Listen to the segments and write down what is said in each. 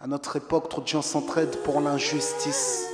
À notre époque, trop de gens s'entraident pour l'injustice.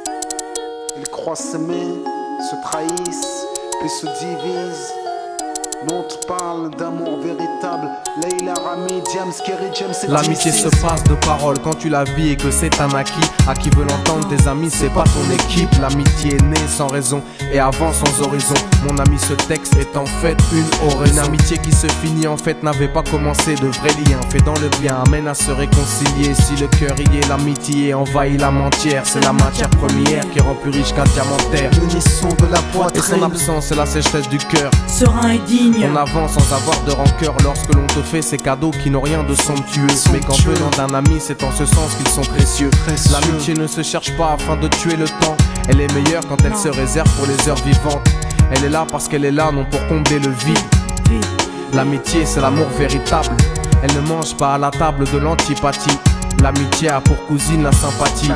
Ils croient s'aimer, se trahissent, puis se divisent. Nous on te parle d'amour véritable. Leila, Rami, Diams, Kerry, James et l'amitié se passe de paroles quand tu la vis et que c'est un acquis. À qui veut l'entendre, tes amis, c'est pas ton équipe. L'amitié est née sans raison et avant sans horizon. Mon ami, ce texte est en fait une oraison. Une amitié qui se finit en fait n'avait pas commencé. De vrais liens faits dans le bien amène à se réconcilier. Si le cœur y est, l'amitié envahit l'âme entière. C'est la matière première qui rend plus riche qu'un diamantaire. L'unisson de la poitrine et son absence, c'est la sécheresse du cœur. Serein et digne. On avance sans avoir de rancœur lorsque l'on te fait ces cadeaux qui n'ont rien de somptueux. Mais qu'en venant d'un ami, c'est en ce sens qu'ils sont précieux. L'amitié ne se cherche pas afin de tuer le temps. Elle est meilleure quand elle se réserve pour les heures vivantes. Elle est là parce qu'elle est là, non pour combler le vide. L'amitié, c'est l'amour véritable. Elle ne mange pas à la table de l'antipathie. L'amitié a pour cousine la sympathie.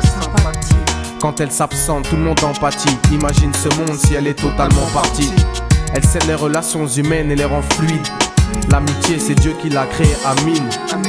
Quand elle s'absente, tout le monde empathie. Imagine ce monde si elle est totalement partie. Elle scelle les relations humaines et les rend fluides. L'amitié, c'est Dieu qui l'a créée, Amin.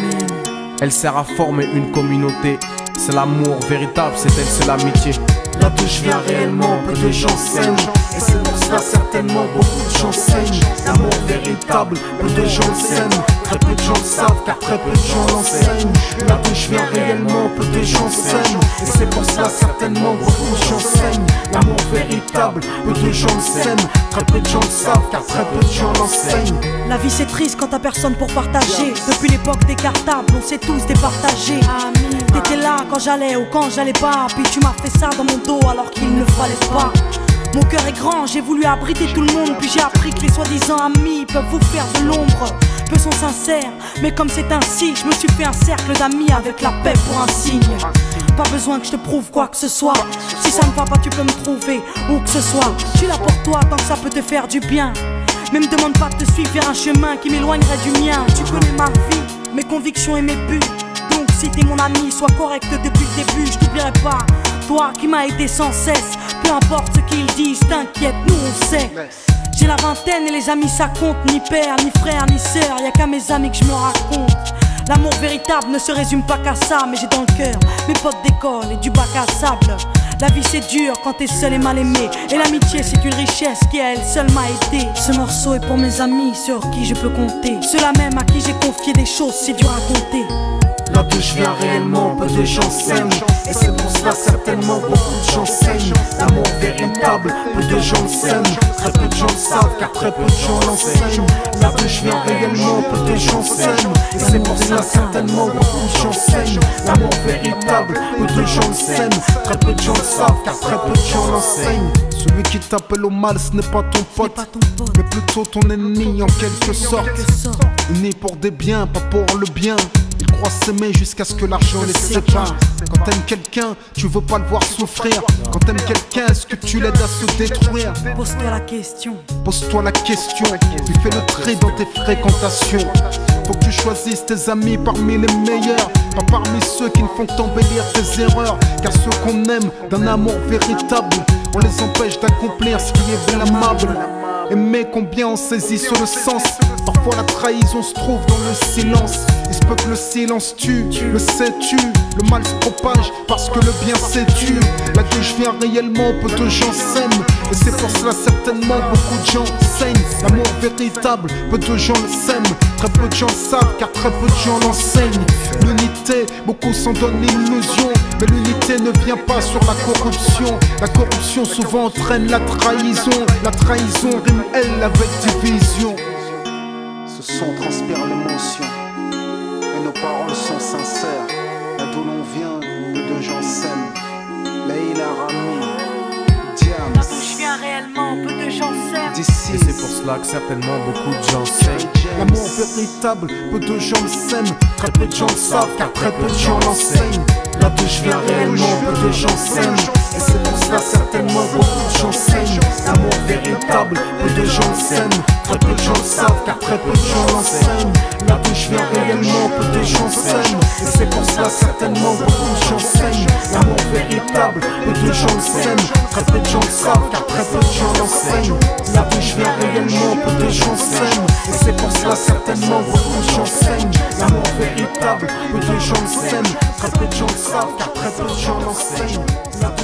Elle sert à former une communauté. C'est l'amour véritable, c'est elle, c'est l'amitié. Là d'où je viens réellement, peu de gens s'aiment. Et c'est pour cela certainement beaucoup de gens saignent. L'amour véritable, peu de gens s'aiment. Très peu de gens le savent car très peu de gens l'enseignent. Là d'où je viens réellement, peu de gens s'aiment. Et c'est pour cela certainement beaucoup de gens saignent. L'amour véritable, peu de gens le s'aiment. Très peu de gens le savent car très peu de gens l'enseignent. La vie c'est triste quand t'as personne pour partager. Depuis l'époque des cartables, on s'est tous départagés. T'étais là quand j'allais ou quand j'allais pas. Puis tu m'as fait ça dans mon dos alors qu'il ne fallait pas. Mon cœur est grand, j'ai voulu abriter tout le monde. Puis j'ai appris que les soi-disant amis peuvent vous faire de l'ombre. Peu sont sincères, mais comme c'est ainsi, je me suis fait un cercle d'amis avec la paix pour un signe. Pas besoin que je te prouve quoi que ce soit. Si ça ne va pas, tu peux me trouver où que ce soit. Je suis là pour toi tant que ça peut te faire du bien. Mais me demande pas de te suivre vers un chemin qui m'éloignerait du mien. Tu connais ma vie, mes convictions et mes buts. Donc si t'es mon ami, sois correct depuis le début. Je t'oublierai pas, toi qui m'as aidé sans cesse. Peu importe ce qu'ils disent, t'inquiète, nous on sait. J'ai la vingtaine et les amis ça compte. Ni père, ni frère, ni sœur, y'a qu'à mes amis que je me raconte. L'amour véritable ne se résume pas qu'à ça. Mais j'ai dans le cœur mes potes d'école et du bac à sable. La vie c'est dur quand t'es seul et mal aimé. Et l'amitié c'est une richesse qui à elle seule m'a aidé. Ce morceau est pour mes amis sur qui je peux compter. Ceux-là même à qui j'ai confié des choses c'est dur à compter. Là d'où je viens réellement, peu de gens s'aiment. Et c'est pour cela certainement beaucoup de gens saignent. L'amour véritable, peu de gens s'aiment. Très peu de gens le savent car très peu de gens l'enseignent. Là d'où je viens réellement, peu de gens s'aiment. Et c'est pour cela certainement beaucoup de gens saignent. L'amour véritable, peu de gens le s'aiment. Très peu de gens le savent car très peu de gens l'enseignent. Celui qui t'appelle au mal ce n'est pas ton pote, mais plutôt ton ennemi en quelque sorte. Né pour des biens, pas pour le bien. Ils croient s'aimer jusqu'à ce que l'argent les sépare. Quand t'aimes quelqu'un, tu veux pas le voir souffrir. Quand t'aimes quelqu'un, est-ce que tu l'aides à se détruire? Pose-toi la question. Pose-toi la question, puis fais le tri dans tes fréquentations. Faut que tu choisisses tes amis parmi les meilleurs, pas parmi ceux qui ne font qu'embellir tes erreurs. Car ceux qu'on aime d'un amour véritable, on les empêche d'accomplir ce qui est blâmable. Aimer combien on saisit sur le sens. Parfois la trahison se trouve dans le silence. Il se peut que le silence tue, le sais-tu. Le mal se propage parce que le bien s'étue. Là d'où je viens réellement, peu de gens s'aiment. Et c'est pour cela certainement beaucoup de gens saignent. L'amour véritable, peu de gens le s'aiment. Très peu de gens le savent car très peu de gens l'enseignent. L'unité, beaucoup s'en donnent l'illusion. Mais l'unité ne vient pas sur la corruption. La corruption souvent entraîne la trahison. La trahison rime elle avec division. Ce son transpire l'émotion et nos paroles sont sincères. Là d'où l'on vient, peu de gens s'aiment. Leila, Rami, Diams. Là d'où je viens réellement, peu de gens s'aiment. Et c'est pour cela que certainement beaucoup de gens s'aiment. L'amour véritable, peu de gens le s'aiment. Très peu de gens le savent car très peu de gens l'enseignent. Là d'où je viens réellement, peu de gens s'aiment. Et c'est pour cela certainement beaucoup de gens saignent. L'amour véritable, peu de gens le s'aiment. Très peu de gens le savent car très peu de gens l'enseignent. Là d'où je viens réellement, peu de gens s'aiment. Et c'est pour cela cela certainement beaucoup de gens saignent. L'amour véritable, peu de gens le sèment. Très peu de gens le savent car très peu de gens l'enseignent. Là d'où je viens réellement, peu de gens s'aiment. Et c'est pour cela certainement beaucoup de gens saignent. L'amour véritable, peu de gens le sèment. Très peu de gens le savent car très peu de gens l'enseignent.